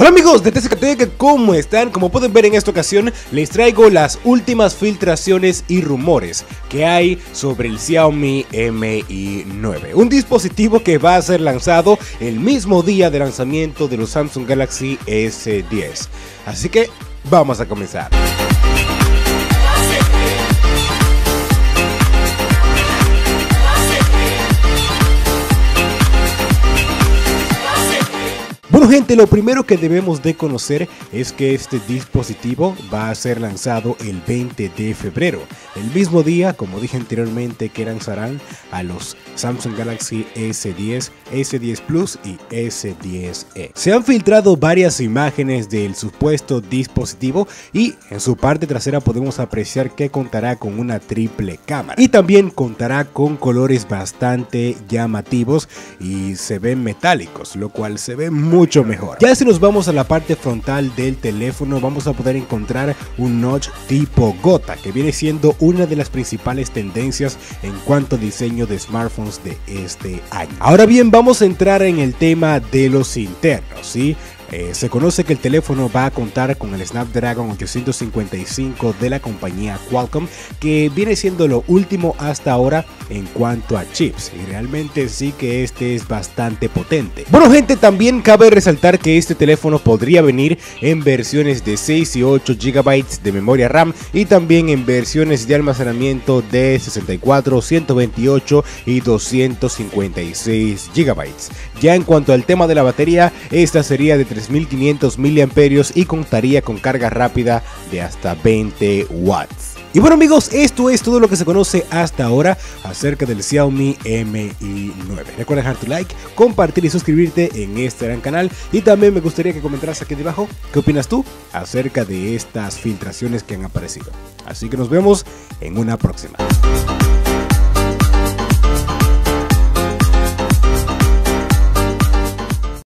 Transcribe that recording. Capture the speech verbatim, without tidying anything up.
Hola amigos de TCKTech, ¿cómo están? Como pueden ver, en esta ocasión les traigo las últimas filtraciones y rumores que hay sobre el Xiaomi Mi nueve, un dispositivo que va a ser lanzado el mismo día de lanzamiento de los Samsung Galaxy S diez. Así que vamos a comenzar. Bueno gente, lo primero que debemos de conocer es que este dispositivo va a ser lanzado el veinte de febrero, el mismo día, como dije anteriormente, que lanzarán a los Samsung Galaxy S diez, S diez Plus y S diez E. Se han filtrado varias imágenes del supuesto dispositivo y en su parte trasera podemos apreciar que contará con una triple cámara y también contará con colores bastante llamativos y se ven metálicos, lo cual se ve muy mucho mejor. Ya si nos vamos a la parte frontal del teléfono, vamos a poder encontrar un notch tipo gota, que viene siendo una de las principales tendencias en cuanto a diseño de smartphones de este año. Ahora bien, vamos a entrar en el tema de los internos, ¿sí? Eh, se conoce que el teléfono va a contar con el Snapdragon ochocientos cincuenta y cinco de la compañía Qualcomm, que viene siendo lo último hasta ahora en cuanto a chips, y realmente sí que este es bastante potente. Bueno gente, también cabe resaltar que este teléfono podría venir en versiones de seis y ocho gigabytes de memoria RAM y también en versiones de almacenamiento de sesenta y cuatro, ciento veintiocho y doscientos cincuenta y seis gigabytes. Ya en cuanto al tema de la batería, esta sería de tres mil quinientos miliamperios hora y contaría con carga rápida de hasta veinte watts. Y bueno amigos, esto es todo lo que se conoce hasta ahora acerca del Xiaomi Mi nueve. Recuerda dejar tu like, compartir y suscribirte en este gran canal, y también me gustaría que comentaras aquí debajo qué opinas tú acerca de estas filtraciones que han aparecido. Así que nos vemos en una próxima.